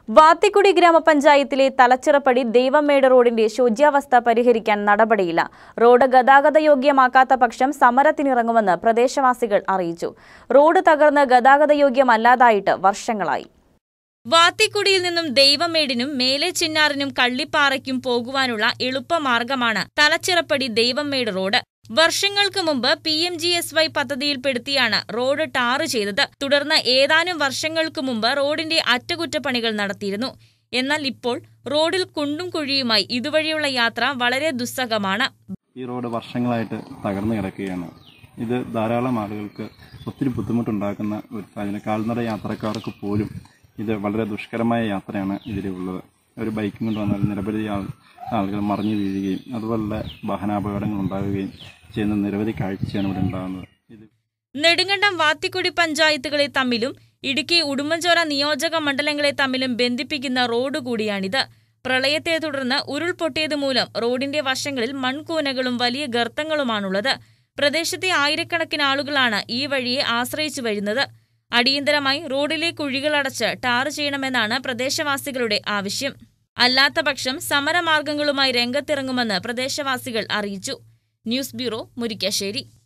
വാത്തിക്കുടി ഗ്രാമപഞ്ചായത്തിലെ തലച്ചിറപ്പടി ദൈവമേട് റോഡിന്റെ ശോച്യാവസ്ഥ പരിഹരിക്കാൻ നടപടിയില്ല. റോഡ് ഗതാഗതയോഗ്യമാക്കാത്ത പക്ഷം സമരത്തിനിറങ്ങുമെന്ന് പ്രദേശവാസികൾ അറിയിച്ചു. റോഡ് തകർന്ന് ഗതാഗതയോഗ്യമല്ലാതായിട്ട് വർഷങ്ങളായി. വാത്തിക്കുടിയിൽ നിന്നും ദൈവമേടിനും മേലെ ചിന്നാറിനും കള്ളിപ്പാറയ്ക്കും പോകുവാനുള്ള എളുപ്പമാർഗമാണ് തലച്ചിറപ്പടി ദൈവമേട് റോഡ്. വർഷങ്ങൾക്ക് മുമ്പ് PMGSY പദ്ധതിയിൽപ്പെടുത്തിയാണ് റോഡ് ടാർ ചെയ്തത്. തുടർന്ന് ഏതാനും വർഷങ്ങൾക്ക് മുമ്പ് റോഡിന്റെ അറ്റകുറ്റപ്പണികൾ നടത്തിയിരുന്നു. എന്നാൽ ഇപ്പോൾ റോഡിൽ കുണ്ടും കുഴിയുമായി ഇതുവഴിയുള്ള യാത്ര വളരെ ദുസ്സഹമാണ്. ഈ റോഡ് വർഷങ്ങളായിട്ട് തകർന്നു കിടക്കുകയാണ്. ഇത് ധാരാളം ആളുകൾക്ക് ഒത്തിരി ബുദ്ധിമുട്ടുണ്ടാക്കുന്ന ഒരു സാഹചര്യം. കാൽനട യാത്രക്കാർക്ക് പോലും ഇത് വളരെ ദുഷ്കരമായ യാത്രയാണ് ഇതിലുള്ളത്. ഒരു ബൈക്കും കൊണ്ട് വന്നാൽ നിരവധി ആളുകൾ മറിഞ്ഞു വീഴുകയും അതുപോലെ വാഹനാപകടങ്ങൾ ഉണ്ടാവുകയും ചെയ്യുന്ന നിരവധി കാഴ്ചയാണ് ഇവിടെ ഉണ്ടാകുന്നത്. നെടുങ്കണ്ടം വാത്തിക്കുടി പഞ്ചായത്തുകളെ തമ്മിലും ഇടുക്കി ഉടുമ്പൻചോല നിയോജക മണ്ഡലങ്ങളെ തമ്മിലും ബന്ധിപ്പിക്കുന്ന റോഡ് കൂടിയാണിത്. പ്രളയത്തെ തുടർന്ന് ഉരുൾപൊട്ടിയത് മൂലം റോഡിന്റെ വശങ്ങളിൽ മൺകൂനകളും വലിയ ഗർത്തങ്ങളുമാണുള്ളത്. പ്രദേശത്തെ ആയിരക്കണക്കിന് ആളുകളാണ് ഈ വഴിയെ ആശ്രയിച്ചു വരുന്നത്. അടിയന്തരമായി റോഡിലെ കുഴികളടച്ച് ടാർ ചെയ്യണമെന്നാണ് പ്രദേശവാസികളുടെ ആവശ്യം. അല്ലാത്തപക്ഷം സമരമാർഗങ്ങളുമായി രംഗത്തിറങ്ങുമെന്ന് പ്രദേശവാസികൾ അറിയിച്ചു. News bureau, Murickassery.